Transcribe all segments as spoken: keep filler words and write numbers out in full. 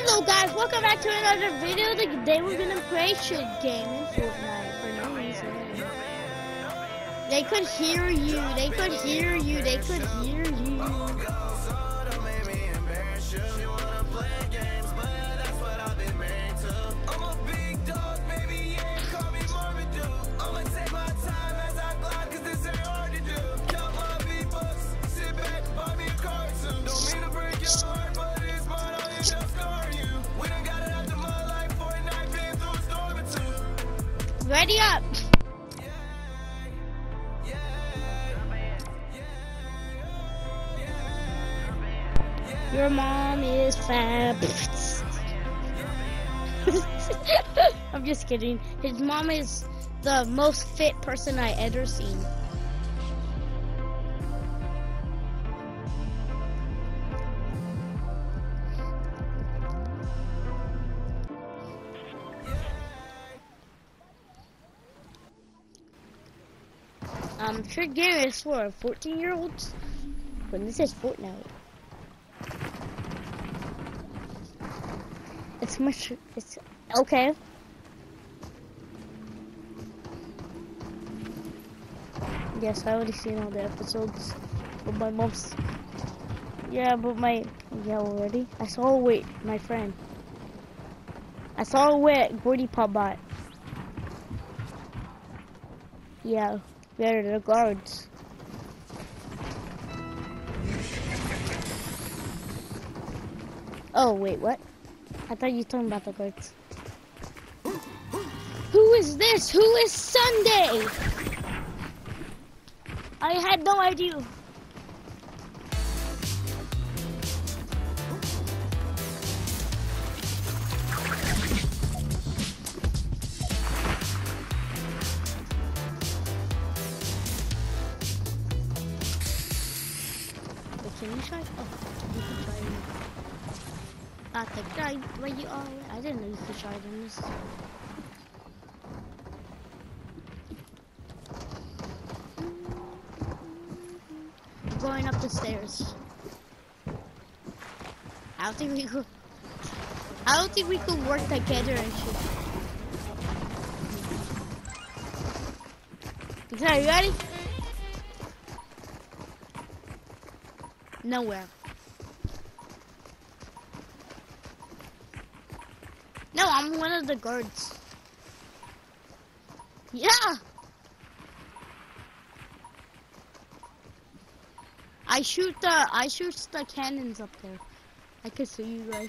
Hello guys, welcome back to another video. Today we're gonna play Shit Game in Fortnite for no reason. They could hear you, they could hear you, they could hear you. Ready up! Your mom is fab. I'm just kidding. His mom is the most fit person I ever seen. Um, Trick Game is for fourteen year olds, but this is Fortnite. It's much, it's, okay. Yes, I already seen all the episodes, but my mom's, yeah, but my, yeah, already. I saw it with my friend. I saw it with Gordy Pop Bot. Yeah. They're the guards. Oh, wait, what? I thought you were talking about the guards. Who is this? Who is Sunday? I had no idea. Can you try? Oh, you can try it. I think I, where you are. I didn't know you could try it in this. I'm going up the stairs. I don't think we could. I don't think we could work together and shit. Okay, you ready? Nowhere. No, I'm one of the guards. Yeah. I shoot the I shoot the cannons up there. I can see you guys.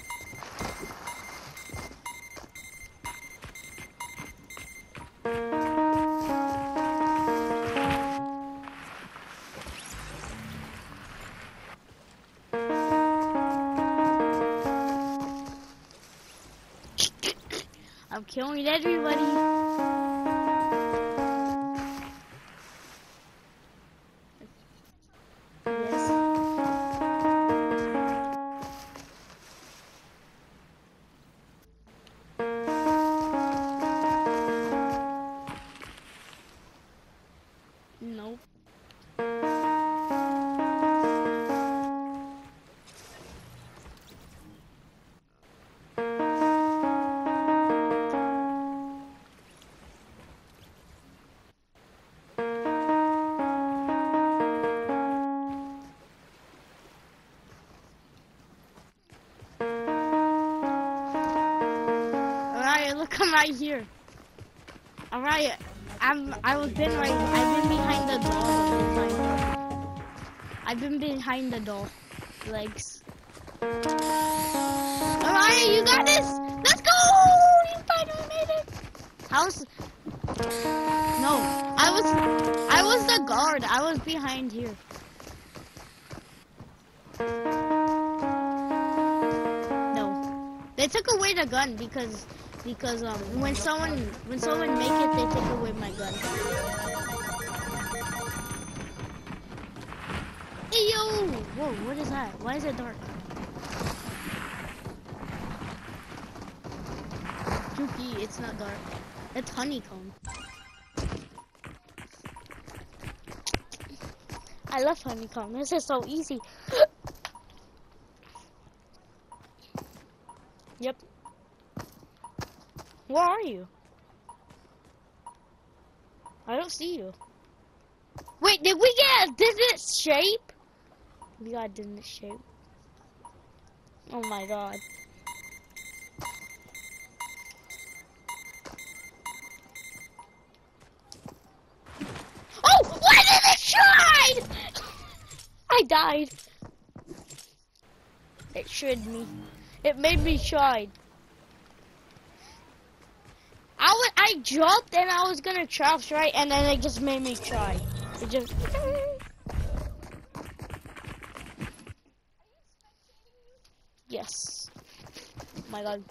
I'm killing everybody. Yes. Nope. Look, I'm right here. All right, I'm. I was been right. I've been behind the doll. I've been behind the doll legs. All right, you got this. Let's go! You finally made it. How's? No, I was. I was the guard. I was behind here. No, they took away the gun because. Because um, when someone when someone make it, they take away my gun. Hey yo! Whoa! What is that? Why is it dark? Juki, it's not dark. It's honeycomb. I love honeycomb. This is so easy. Yep. Where are you? I don't see you. Wait, did we get a Disney shape? We got a Disney shape. Oh my god. Oh, why did it shine? I died. It shred me. It made me shine. I was, I jumped and I was gonna crouch right, and then it just made me try. It just. Yes. Oh my god.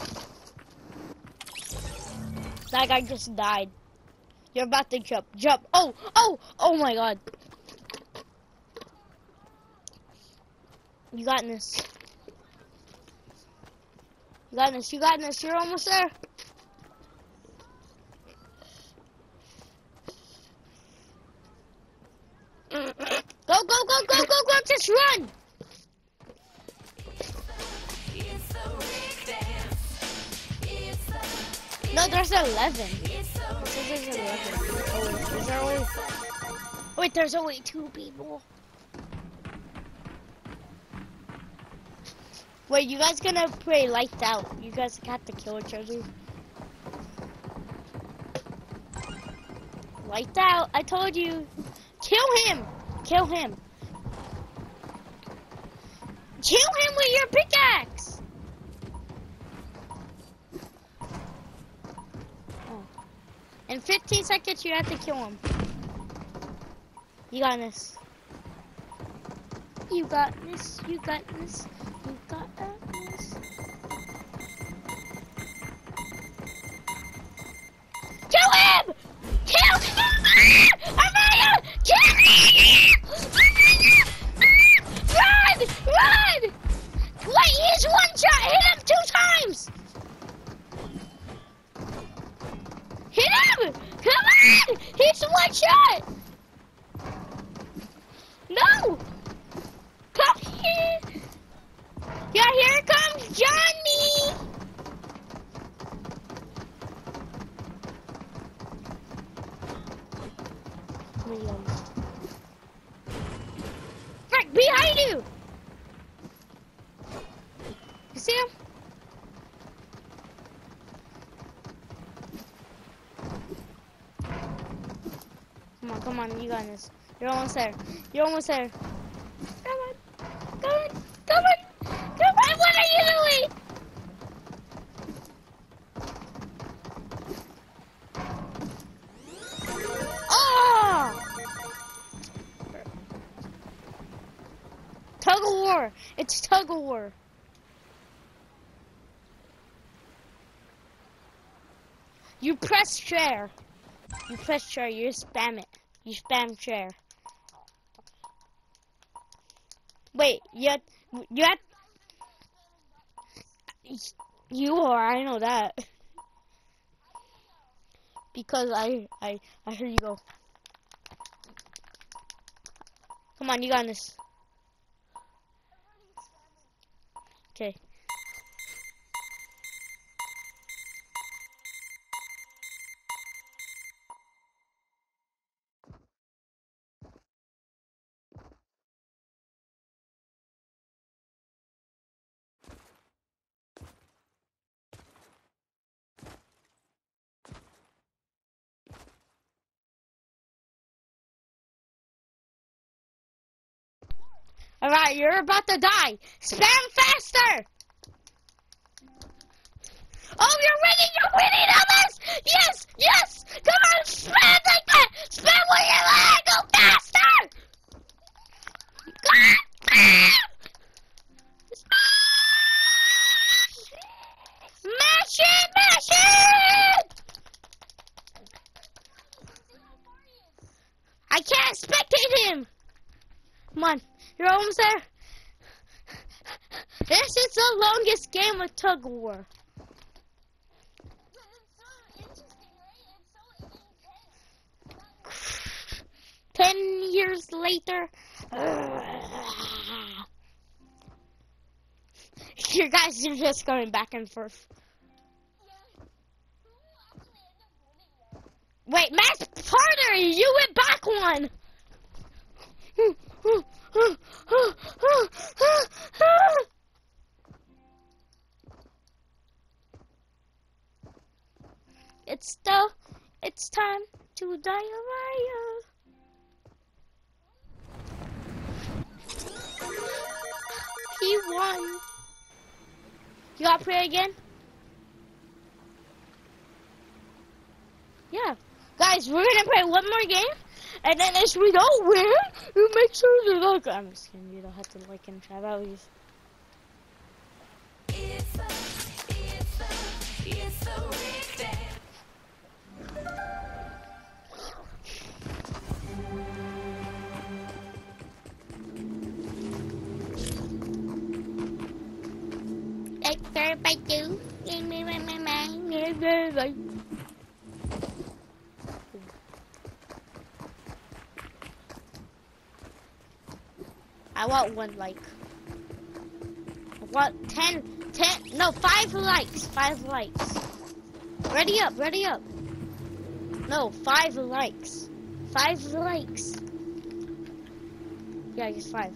That guy just died. You're about to jump. Jump. Oh, oh, oh my god. You got this. You got this. You got this. You're almost there. Go, go, go, go, go, go. Just run. No, there's eleven. It says there's eleven. Oh, wait, is there only... Wait, there's only two people. Wait, you guys gonna play lights out? You guys have to kill each other. Lights out, I told you. Kill him. Kill him. Kill him with your pickaxe. Oh. In fifteen seconds, you have to kill him. You got this. You got this. You got this. You got this. Kill him! Kill him! Amaya! Kill him! Run! Run! Wait, he's one shot. Hit him two times. Hit him! Come on! He's one shot. No! Come here! Yeah, here comes Johnny! Right behind you! You see him? Come on, come on, you got this. You're almost there. You're almost there. Come on. Come on. Come on. Come on. What are you doing? Oh! Tug of war. It's tug of war. You press share. You press share. You spam it. You spam share. Wait, you have, you have, you are, I know that. Because I, I, I heard you go. Come on, you got this. Okay. Alright, you're about to die. Spam faster! Oh, you're winning! You're winning, others! Yes! Yes! Come on, spam like that! Spam with your leg! Go faster! Spam! Mash it! Mash it! I can't spectate him! Come on. You're almost there. This is the longest game of tug of war. Ten years later. You guys are just going back and forth. Wait, Max Porter, you went back one. It's still, it's time to diarrhea. He won. You got to play again? Yeah. Guys, we're going to play one more game. And then if we don't win, you make sure to like. I'm just kidding. You don't have to like and try out. If, if, if, if I want one like. I want ten, ten, no, five likes, five likes. Ready up, ready up. No, five likes. Five likes. Yeah, just five.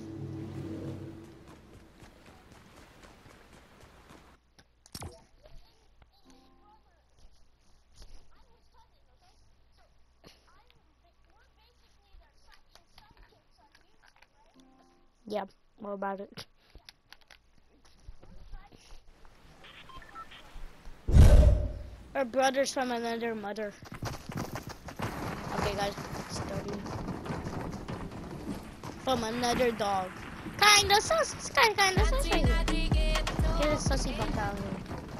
Yeah, more about it. Our brothers from another mother. Okay, guys, starting. From another dog. Kinda sus, kinda, kinda sus right here. Get a sussy buck out of here.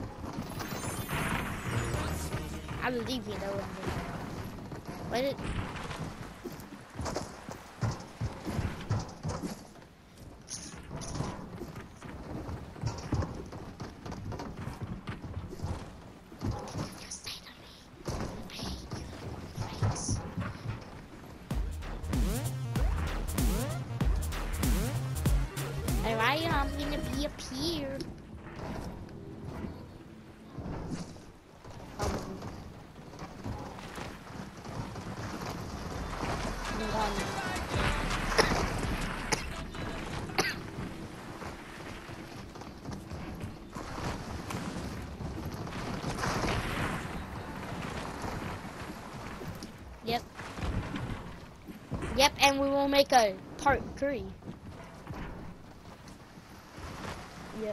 I believe you know. Wait it. I'm gonna be up here. Um, one. Yep. Yep, and we will make a part three. Yep.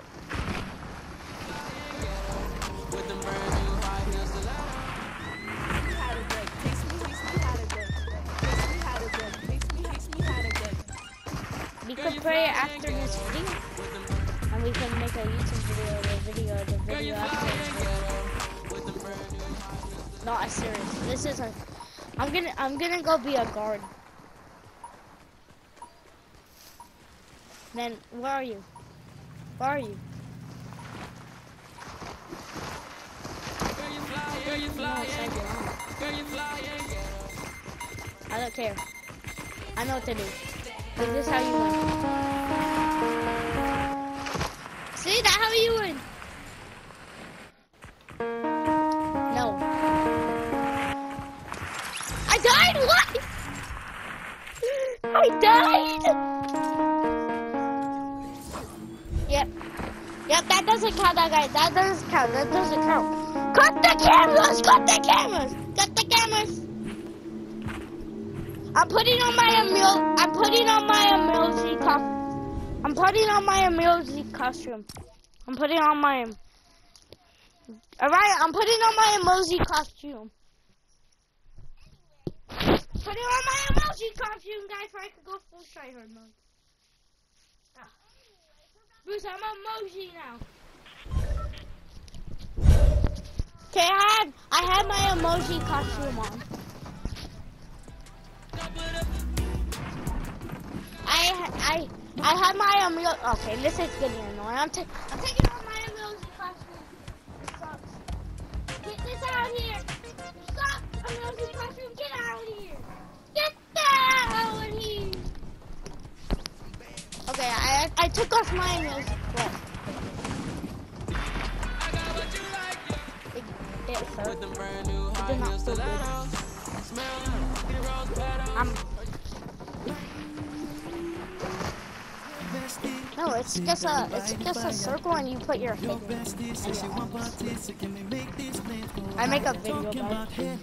We could play it after this video, and we can make a YouTube video, the video, the video after this video. Not as serious. This is a. I'm gonna, I'm gonna go be a guard. Then where are you? Where are you? I don't care. I know what to do. This is how you win. See, that's how you win. No. I died? What? I died? Yep. Yep, that doesn't count, that guy. That doesn't count. That doesn't count. Cut the cameras! Cut the cameras! Cut the cameras! I'm putting on my Emil. I'm putting on my Emilzy costume. I'm putting on my Emilzy costume. I'm putting on my. Alright, I'm putting on my Emilzy costume. Putting on my Emilzy costume, guys, so I can go full tryhard mode. Ah. Bruce, I'm emoji now. Okay, I had I had my emoji costume on. I I I had my emoji. Okay, this is getting annoying. I'm, ta I'm taking off my emoji costume. It sucks. Get this out here. Stop, emoji costume. Get out of here. Get that out of here. Okay, I I took off my emoji. What? get hurt. They're not so good. I'm... No, it's just a it's just a circle and you put your head in. I make a video about it.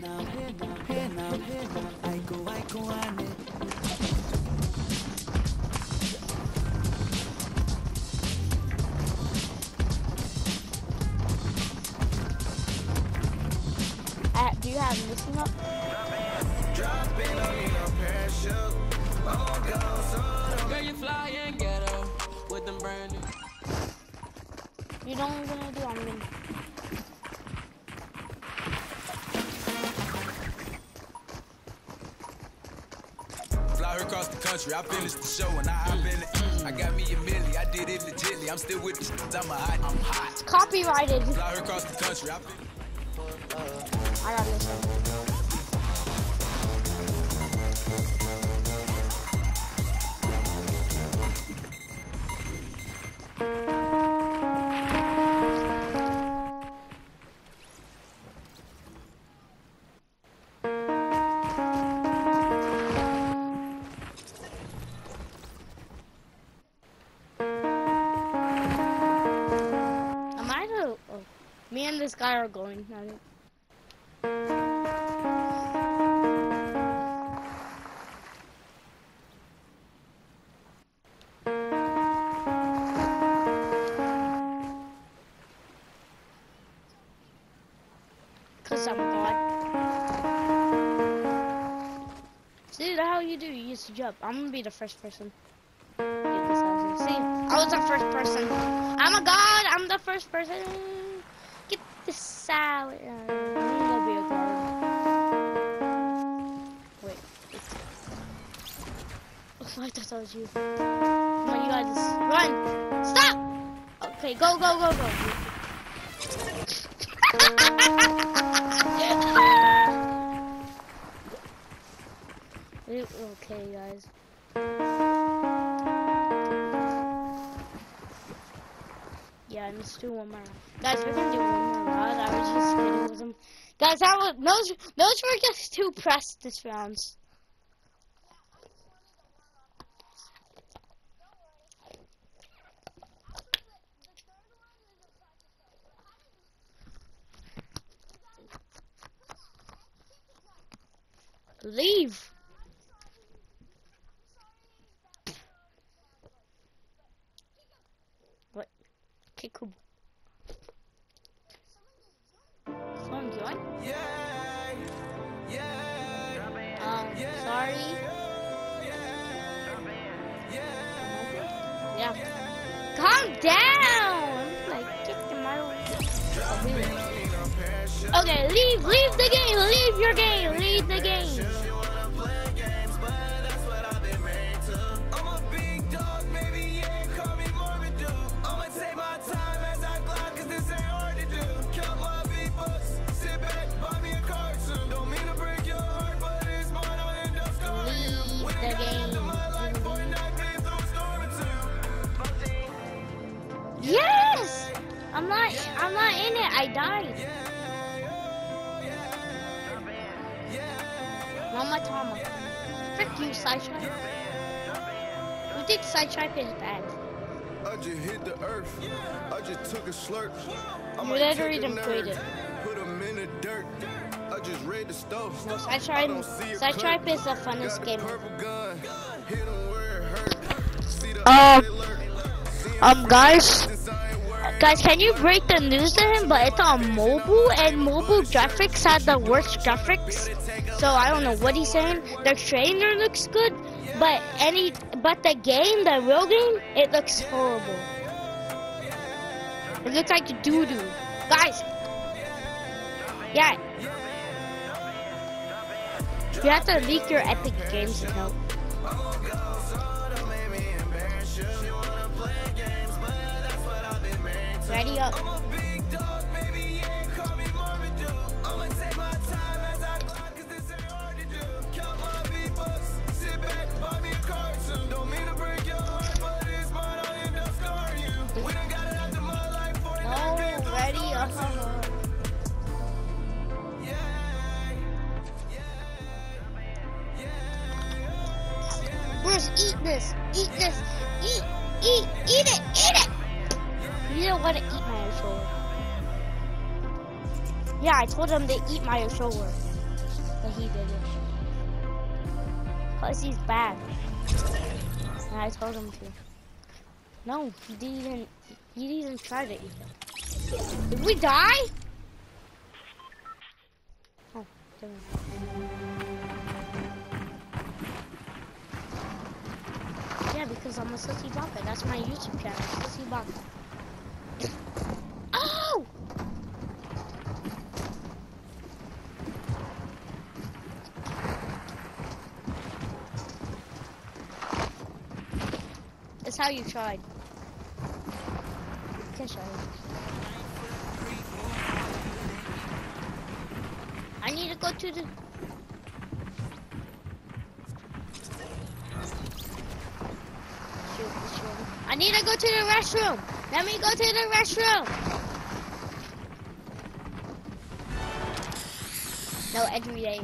Uh, do you have missing up? You know what I'm gonna do? I'm gonna... Fly her across the country, I finished the show and I hop in it. I got me a milli, I did it legitly. I'm still with the shit, I'm hot, I'm hot. It's copyrighted. Fly her across the country, I finished. I got this one. Me and this guy are going at it. Cause I'm God. See, that's how you do. You used to jump. I'm gonna be the first person. Get this house. See, I was the first person. I'm a God. I'm the first person. Get this salad. Uh, I'm gonna be a guard. Wait. Oh, I thought that was you. Come on, you guys. Run! Stop! Okay, go, go, go, go. Okay, guys. Yeah, let's do one more round. Guys, we're gonna do one more round. I was just kidding with them. Guys, that was, those, those were just two practice rounds. Leave. What? Okay, cool. Someone join? Yeah, yeah, Um, sorry. Yeah. Calm down! Like, get the model. Okay, leave, leave the game, leave your game, leave the game. Yes! I'm not, I'm not in it, I died. Mama Tama. Frick you, Sidetripe. Who think Sidetripe is bad? I just hit the earth. I just took a slurp. You literally didn't played it. Put them in the dirt. I just read the stove. No, Sidetripe, Sidetripe is the funnest game. Um, um, guys, guys, can you break the news to him? But it's on mobile, and mobile graphics have the worst graphics. So I don't know what he's saying. The trainer looks good, but any, but the game, the real game, it looks horrible. It looks like doo doo, guys. Yeah. You have to leak your Epic Games account. Ready up. No, ready up. First, eat this. Eat this. Eat. Eat. Eat it. Eat it. You didn't want to eat my shoulder. Yeah, I told him to eat my shoulder. But he didn't. Because he's bad. And I told him to. No, he didn't even, he didn't even try to eat them. Did we die? Oh, didn't. Yeah, because I'm a Sissy Baka. That's my YouTube channel, Sissy Baka. Oh! That's how you tried. Can show you. I need to go to the. I need to go to the restroom. Let me go to the restroom. No, every day.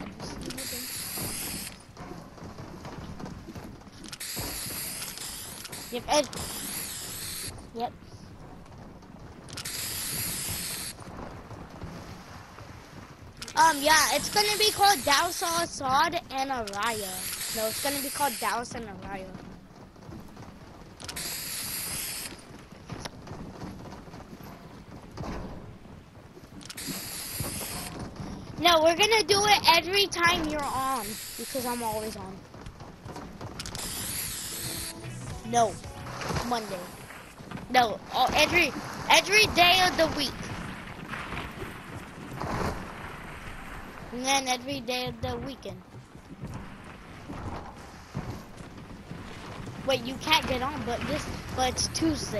Yep, Ed. Yep. Um, yeah, it's gonna be called Dallas Assad and Araya. No, it's gonna be called Dallas and Araya. No, we're gonna do it every time you're on, because I'm always on. No, Monday. No, oh, every every day of the week. And then every day of the weekend. Wait, you can't get on, but this, but it's Tuesday.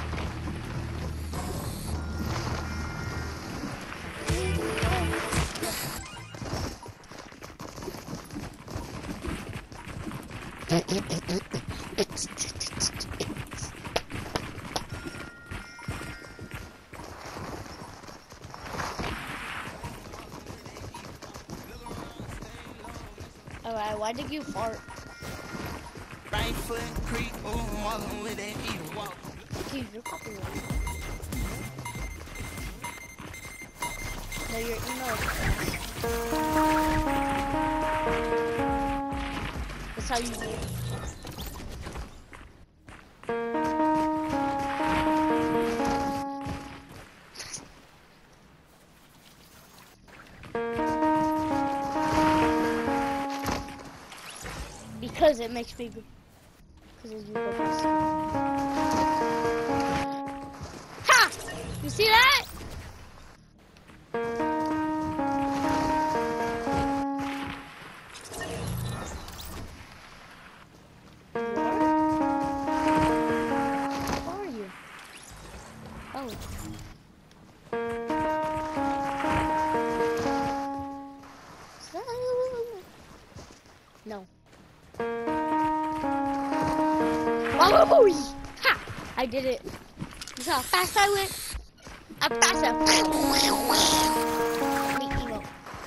Alright, why did you fart? Right foot creep, oh, walking with that evil walk. Dude, you're copyright. No, your email. That's how you do it. Because it makes me, because it's you go fast. Ha! You see that? Where are you? Oh. No. Oh, ha! I did it. You saw how fast I went? I'm faster. Let me emo.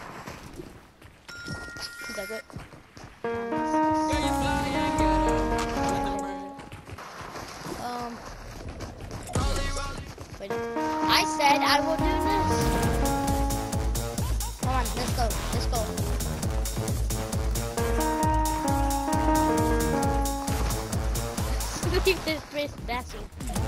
Is that good? Um. Wait. I said I will do this. Come on, let's go. Let's go. Leave this place dashing.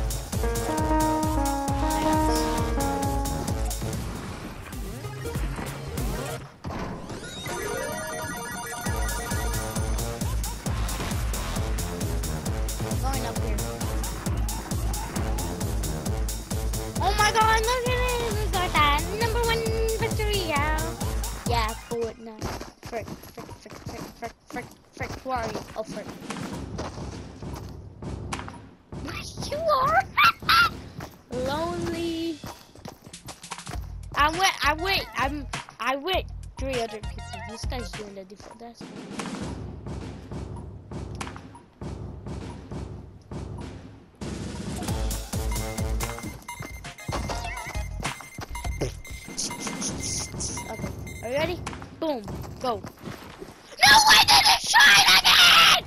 Going up here. Oh my god, look at it! We got that number one victory, yeah. Yeah, Fortnite. Frick, frick, frick, frick, frick, frick, frick, who are you? Oh, frick. You are lonely. I'm with. I wait. I'm. I wait. Three other people. This guy's doing the default. That's. Okay. Are you ready? Boom. Go. No! Why did it shine again?